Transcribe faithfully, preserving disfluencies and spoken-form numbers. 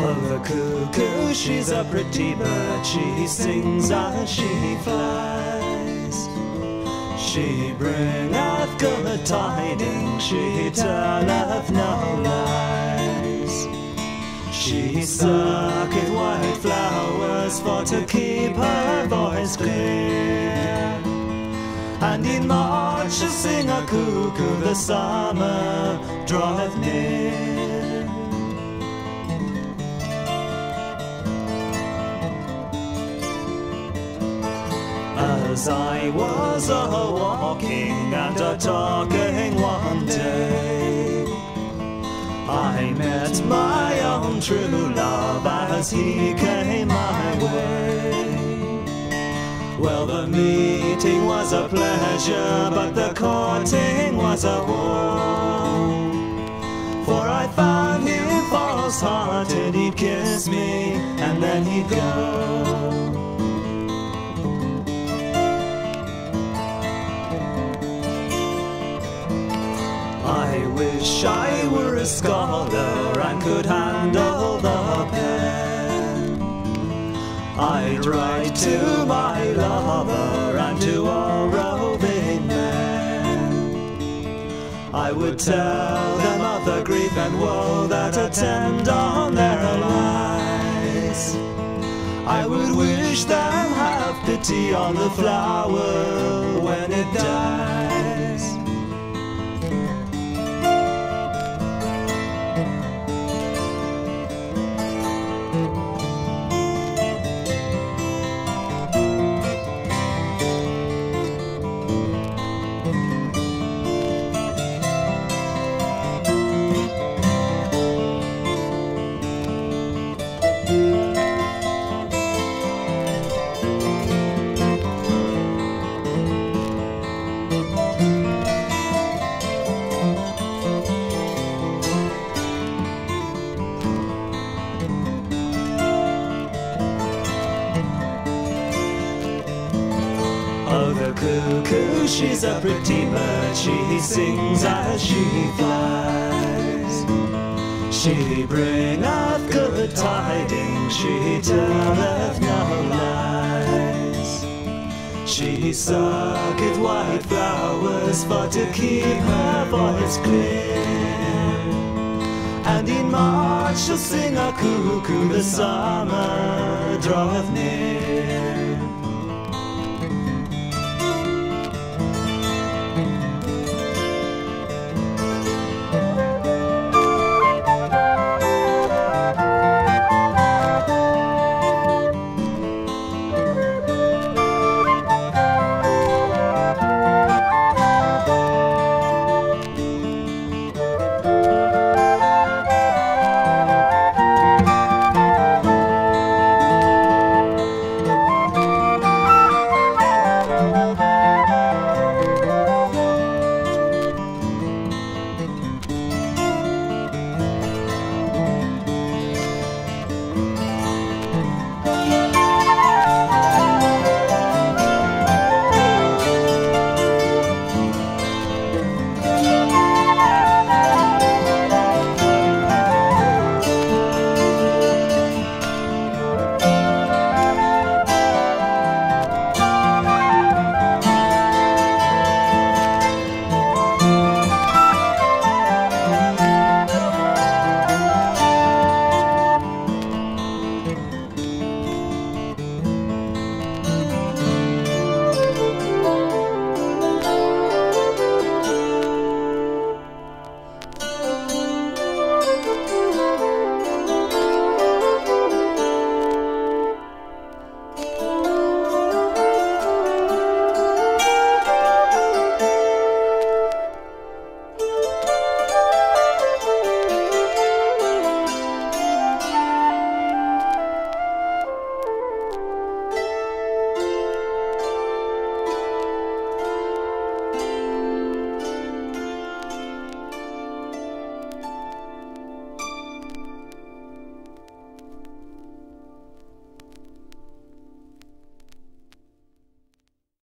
Oh, the cuckoo, she's a pretty bird, she sings as she flies. She bringeth good tidings, she telleth no lies. She sucketh white flowers for to keep her voice clear. And in March she'll sing a cuckoo, the summer draweth near. As I was a-walking and a-talking one day, I met my own true love as he came my way. Well, the meeting was a pleasure, but the courting was a woe. For I found him false-hearted, he'd kiss me and then he'd go. I wish I were a scholar and could handle the pen. I'd write to my lover and to all roving men. I would tell them of the grief and woe that attend on their lives. I would wish them have pity on the flower when it dies. Oh, the cuckoo, she's a pretty bird, she sings as she flies. She bringeth good tidings, she telleth no lies. She sucketh white flowers for to keep her voice clear. And in March she'll sing a cuckoo, the summer draweth near.